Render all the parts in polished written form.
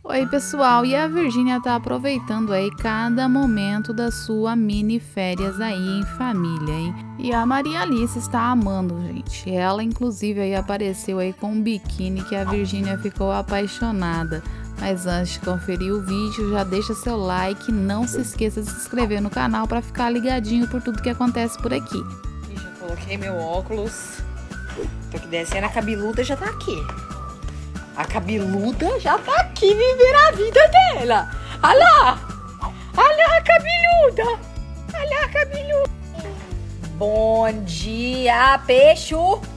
Oi pessoal, e a Virgínia tá aproveitando aí cada momento da sua mini férias aí em família, hein? E a Maria Alice está amando, gente. Ela inclusive aí apareceu aí com um biquíni que a Virgínia ficou apaixonada. Mas antes de conferir o vídeo, já deixa seu like e não se esqueça de se inscrever no canal para ficar ligadinho por tudo que acontece por aqui. Já coloquei meu óculos. Tô aqui descendo, a cabeluda já tá aqui. A cabeluda já tá aqui vivendo a vida dela. Olha lá. Olha a cabeluda. Olha a cabeluda. Bom dia, peixe.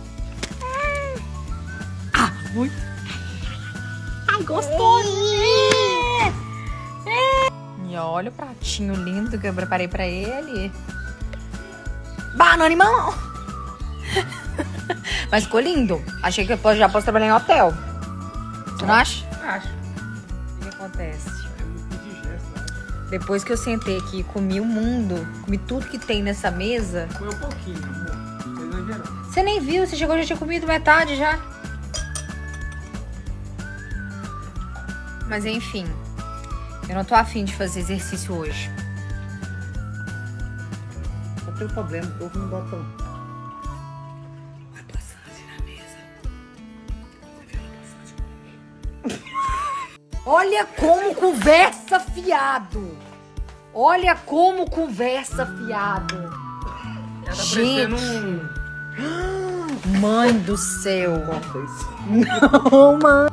Ah, muito. Ai, gostoso. E olha o pratinho lindo que eu preparei pra ele. Banana e mamão. Mas ficou lindo. Achei que eu já posso trabalhar em hotel. Você não acha? Acho. O que acontece? Depois que eu sentei aqui e comi o mundo, comi tudo que tem nessa mesa. Foi um pouquinho, amor. Foi exagerado. Você nem viu, você chegou, já tinha comido metade já. Mas enfim, eu não tô afim de fazer exercício hoje. Só tem um problema, o povo não bota. Vai passar assim na mesa. Você viu ela passar de Olha como conversa fiado. Olha como conversa fiado. Ela tá Gente. parecendo Mãe do céu. isso. Não, mãe.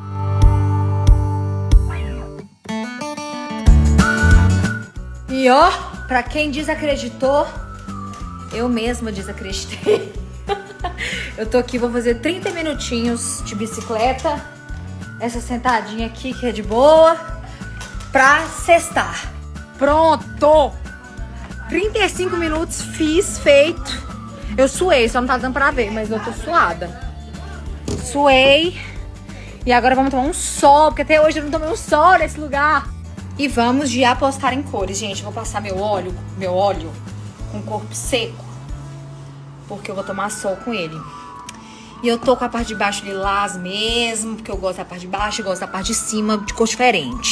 E ó, pra quem desacreditou, eu mesma desacreditei. Eu tô aqui, vou fazer 30 minutinhos de bicicleta. Essa sentadinha aqui que é de boa. Pra sextar. Pronto! 35 minutos, fiz, feito. Eu suei, só não tá dando pra ver, mas eu tô suada. Suei. E agora vamos tomar um sol, porque até hoje eu não tomei um sol nesse lugar. E vamos de apostar em cores, gente. Vou passar meu óleo com corpo seco, porque eu vou tomar sol com ele. E eu tô com a parte de baixo lilás mesmo, porque eu gosto da parte de baixo e gosto da parte de cima de cor diferente.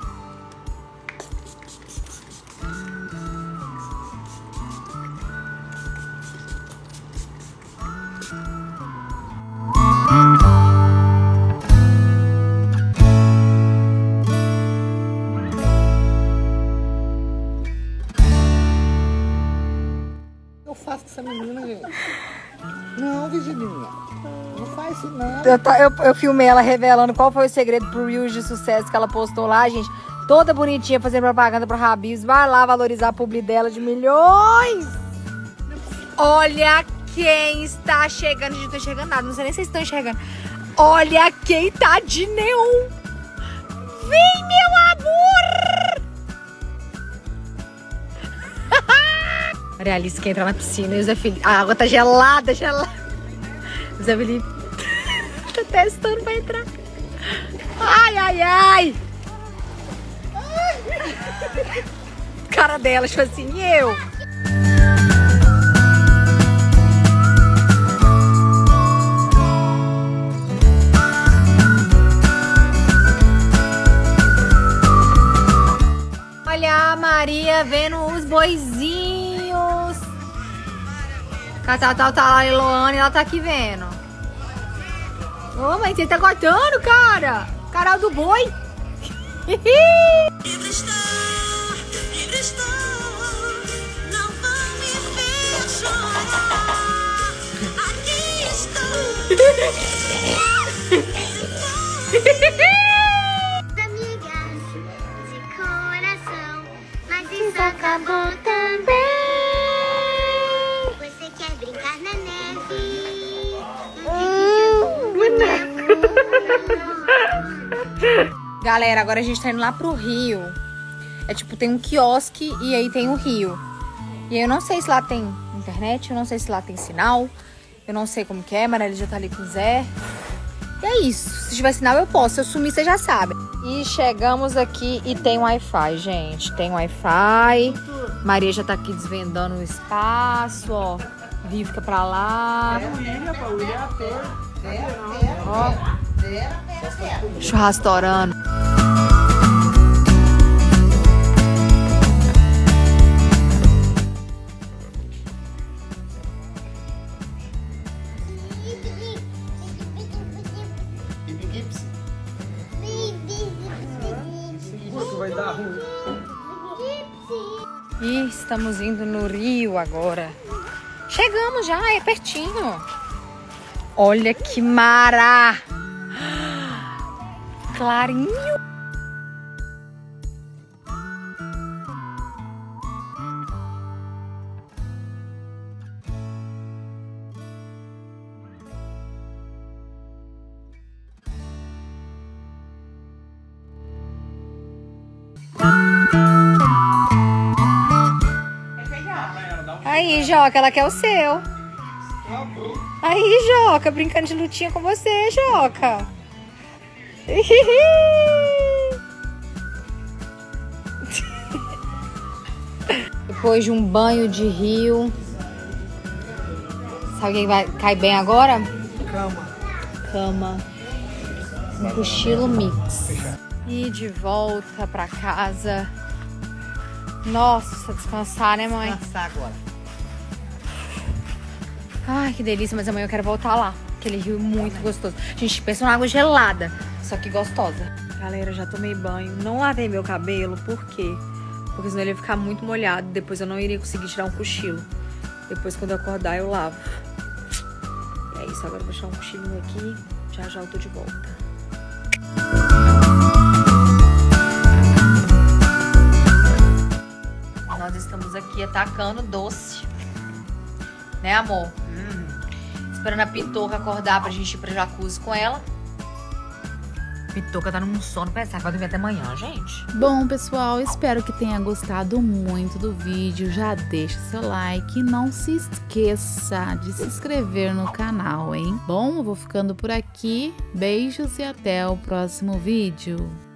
Eu faço com essa menina, gente. Não, Virgininha. Não faz isso, não. Eu filmei ela revelando qual foi o segredo pro Reels de sucesso que ela postou lá, gente. Toda bonitinha, fazendo propaganda pro Habib's. Vai lá valorizar a publi dela de milhões. Olha quem está chegando. Gente, não tô enxergando nada. Não sei nem se vocês estão enxergando. Olha quem tá de neon. Vem, meu amor. Maria Alice quer entrar na piscina e o Zé Felipe... A água tá gelada, gelada. O Zé Felipe tá testando pra entrar. Ai, ai, ai. Cara dela, tipo assim, e eu? Olha a Maria vendo os boizinhos. Tá lá a Eloane, ela tá aqui vendo. Ô, mãe, você tá cortando, cara? Canal do boi. Livre estou, não vão me ver chorar. Aqui estou. Amigas de coração, mas isso acabou também. Você quer brincar na neve? Galera, agora a gente tá indo lá pro Rio. É tipo, tem um quiosque e aí tem o Rio. E aí eu não sei se lá tem internet, eu não sei se lá tem sinal. Eu não sei como que é, Maria já tá ali com o Zé. E é isso, se tiver sinal eu posso, se eu sumir vocês já sabem. E chegamos aqui e tem Wi-Fi, gente. Tem Wi-Fi. Maria já tá aqui desvendando o espaço, ó. Vi fica pra lá. É o William, pô. O William é ator. Ó. Churrasco torando. vai dar ruim. E estamos indo no rio agora. Chegamos já, é pertinho. Olha que mara! Clarinho. Aí, Joca, ela quer o seu. Aí, Joca, brincando de lutinha com você, Joca. Depois de um banho de rio. Sabe o que vai cair bem agora? Cama. Um cochilo mix. E de volta pra casa. Nossa, descansar, né, mãe? Descansar agora. Ai, que delícia, mas amanhã eu quero voltar lá. Aquele rio muito gostoso. Gente, pensa numa água gelada, só que gostosa. Galera, já tomei banho. Não lavei meu cabelo, por quê? Porque senão ele ia ficar muito molhado. Depois eu não iria conseguir tirar um cochilo. Depois, quando eu acordar, eu lavo. É isso, agora eu vou tirar um cochilinho aqui. Já já eu tô de volta. Nós estamos aqui atacando doce. Né, amor? Esperando a Pitoca acordar pra gente ir pra jacuzzi com ela. Pitoca tá num sono pesado, vai dormir até amanhã, gente. Bom, pessoal, espero que tenha gostado muito do vídeo. Já deixa seu like e não se esqueça de se inscrever no canal, hein? Bom, eu vou ficando por aqui. Beijos e até o próximo vídeo.